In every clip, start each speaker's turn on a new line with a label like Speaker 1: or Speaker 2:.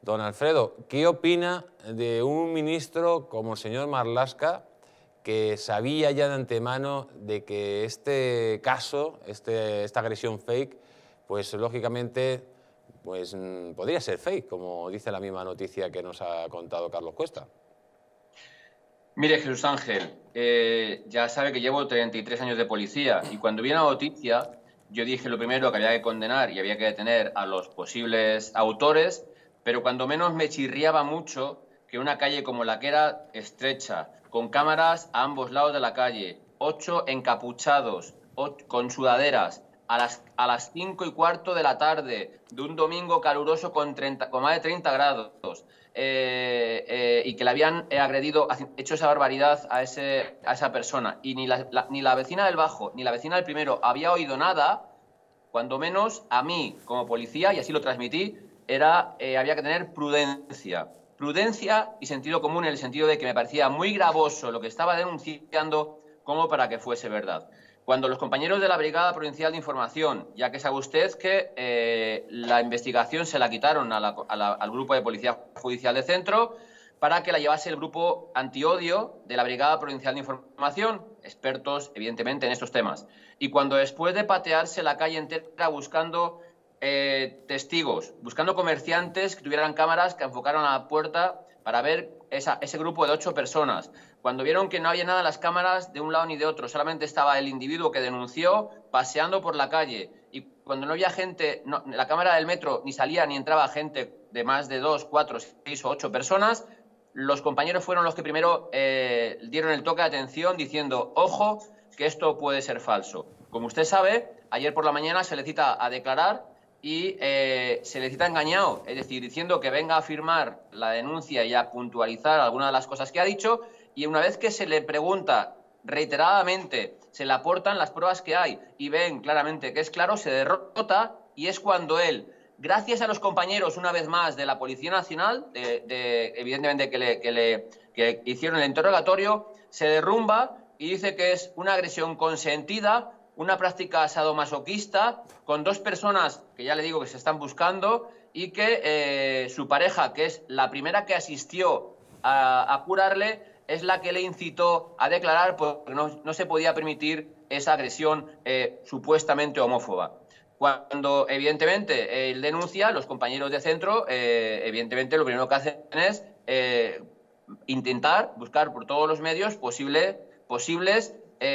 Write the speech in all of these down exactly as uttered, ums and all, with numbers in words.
Speaker 1: Don Alfredo, ¿qué opina de un ministro como el señor Marlaska, que sabía ya de antemano de que este caso, este, esta agresión fake, pues lógicamente pues, podría ser fake, como dice la misma noticia que nos ha contado Carlos Cuesta?
Speaker 2: Mire, Jesús Ángel, eh, ya sabe que llevo treinta y tres años de policía y cuando vi la noticia, yo dije lo primero que había que condenar y había que detener a los posibles autores, pero cuando menos me chirriaba mucho que una calle como la que era estrecha, con cámaras a ambos lados de la calle, ocho encapuchados, ocho, con sudaderas, a las, a las cinco y cuarto de la tarde de un domingo caluroso con, treinta, con más de treinta grados, Eh, eh, y que le habían agredido, hecho esa barbaridad a, ese, a esa persona, y ni la, la, ni la vecina del bajo ni la vecina del primero había oído nada, cuando menos a mí como policía, y así lo transmití, era, eh, había que tener prudencia. Prudencia y sentido común, en el sentido de que me parecía muy gravoso lo que estaba denunciando como para que fuese verdad. Cuando los compañeros de la Brigada Provincial de Información, ya que sabe usted que eh, la investigación se la quitaron a la, a la, al grupo de Policía Judicial de Centro para que la llevase el grupo antiodio de la Brigada Provincial de Información, expertos, evidentemente, en estos temas. Y cuando después de patearse la calle entera buscando eh, testigos, buscando comerciantes que tuvieran cámaras que enfocaron a la puerta para ver esa, ese grupo de ocho personas, cuando vieron que no había nada en las cámaras de un lado ni de otro, solamente estaba el individuo que denunció paseando por la calle, y cuando no había gente, no, la cámara del metro ni salía ni entraba gente de más de dos, cuatro, seis o ocho personas, los compañeros fueron los que primero eh, dieron el toque de atención diciendo, ojo, que esto puede ser falso. Como usted sabe, ayer por la mañana se le cita a declarar y eh, se le cita engañado, es decir, diciendo que venga a firmar la denuncia y a puntualizar algunas de las cosas que ha dicho, y una vez que se le pregunta reiteradamente, se le aportan las pruebas que hay y ven claramente que es claro, se derrota, y es cuando él, gracias a los compañeros, una vez más, de la Policía Nacional, de, de, evidentemente que le, que le que hicieron el interrogatorio, se derrumba y dice que es una agresión consentida, una práctica sadomasoquista, con dos personas que ya le digo que se están buscando, y que eh, su pareja, que es la primera que asistió a, a curarle, es la que le incitó a declarar porque no, no se podía permitir esa agresión eh, supuestamente homófoba. Cuando, evidentemente, él denuncia, los compañeros de centro, eh, evidentemente, lo primero que hacen es eh, intentar buscar por todos los medios posible, posibles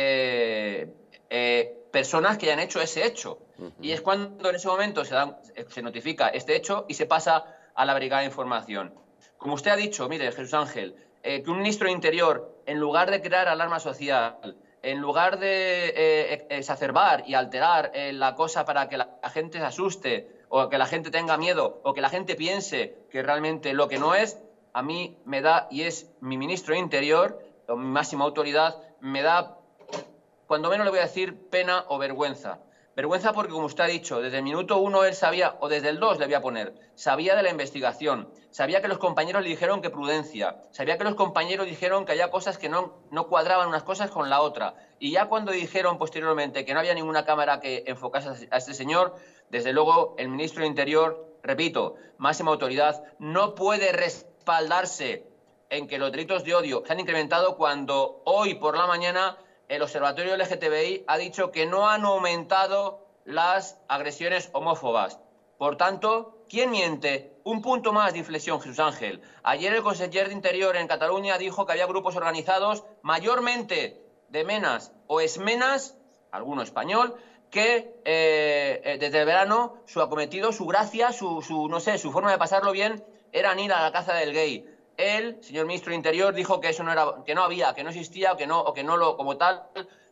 Speaker 2: eh, eh, personas que hayan hecho ese hecho. Uh-huh. Y es cuando en ese momento se, dan, se notifica este hecho y se pasa a la Brigada de Información. Como usted ha dicho, mire, Jesús Ángel, eh, que un ministro de Interior, en lugar de crear alarma social, en lugar de eh, exacerbar y alterar eh, la cosa para que la, la gente se asuste, o que la gente tenga miedo, o que la gente piense que realmente lo que no es, a mí me da, y es mi ministro de Interior, o mi máxima autoridad, me da, cuando menos le voy a decir, pena o vergüenza. Vergüenza porque, como usted ha dicho, desde el minuto uno él sabía, o desde el dos le voy a poner, sabía de la investigación, sabía que los compañeros le dijeron que prudencia, sabía que los compañeros dijeron que había cosas que no, no cuadraban unas cosas con la otra. Y ya cuando dijeron posteriormente que no había ninguna cámara que enfocase a este señor, desde luego el ministro de Interior, repito, máxima autoridad, no puede respaldarse en que los delitos de odio se han incrementado cuando hoy por la mañana el Observatorio L G T B I ha dicho que no han aumentado las agresiones homófobas. Por tanto, ¿quién miente? Un punto más de inflexión, Jesús Ángel. Ayer el conseller de Interior en Cataluña dijo que había grupos organizados mayormente de menas o esmenas, alguno español, que eh, desde el verano su acometido, su gracia, su, su, no sé, su forma de pasarlo bien eran ir a la caza del gay. Él, señor ministro de Interior, dijo que eso no era, que no había, que no existía, o que no, o que no lo, como tal,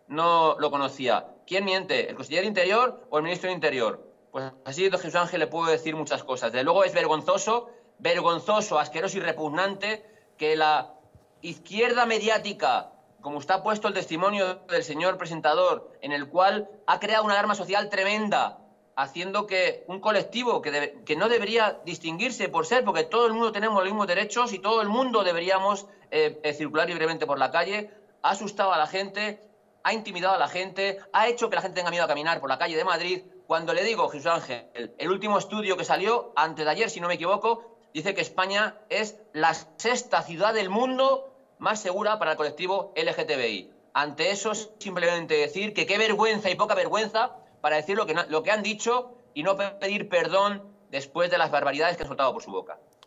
Speaker 2: no lo conocía. ¿Quién miente? ¿El consejero de Interior o el ministro de Interior? Pues así, don Jesús Ángel, le puedo decir muchas cosas. Desde luego es vergonzoso, vergonzoso, asqueroso y repugnante que la izquierda mediática, como está puesto el testimonio del señor presentador, en el cual ha creado una alarma social tremenda, haciendo que un colectivo que, debe, que no debería distinguirse por ser, porque todo el mundo tenemos los mismos derechos y todo el mundo deberíamos eh, eh, circular libremente por la calle, ha asustado a la gente, ha intimidado a la gente, ha hecho que la gente tenga miedo a caminar por la calle de Madrid. Cuando le digo, Jesús Ángel, el, el último estudio que salió, antes de ayer, si no me equivoco, dice que España es la sexta ciudad del mundo más segura para el colectivo L G T B I. Ante eso, simplemente decir que qué vergüenza y poca vergüenza para decir lo que, lo que han dicho y no pedir perdón después de las barbaridades que han soltado por su boca.